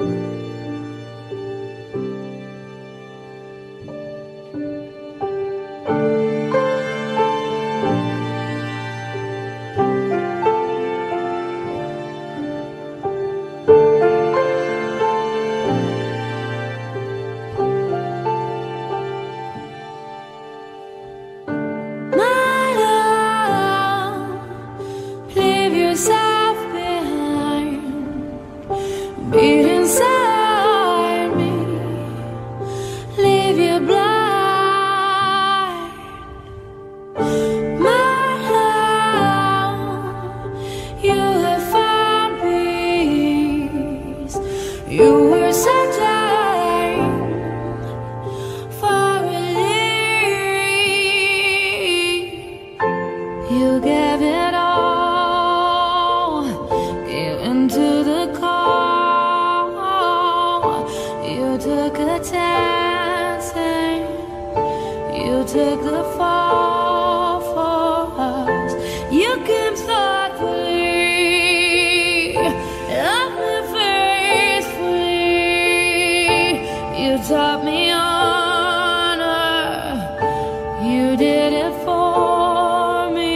Beat inside me, leave you blind. My love, you have found peace. You were searching for relief. You gave it all, gave into the call. You took a chance and you took the fall for us. You came thoughtfully, loved me faithfully. You taught me honor, you did it for me.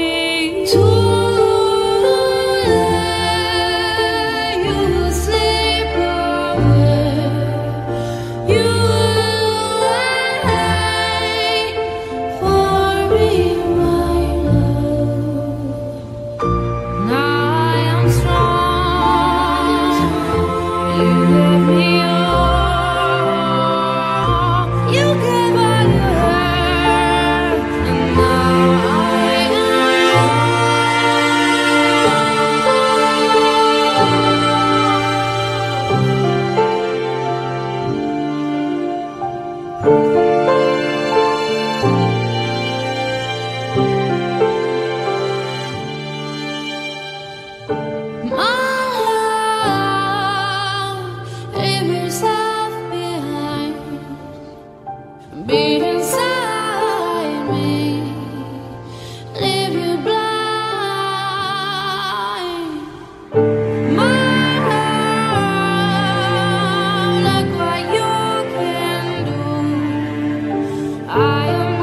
Beat inside me, leave you blind. My love, look what you can do. I am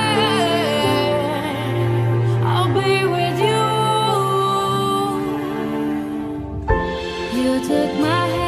man, I'll be with you. You took my hand.